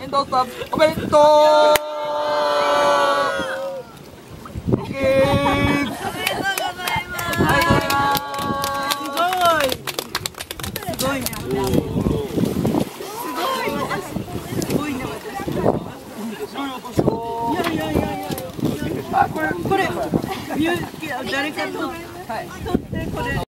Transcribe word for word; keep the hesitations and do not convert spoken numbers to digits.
遠藤さんおめでとう。オッケー。 すごいね。すごいね。いやいやいやいや。あ、これこれ誰かと取ってこれ。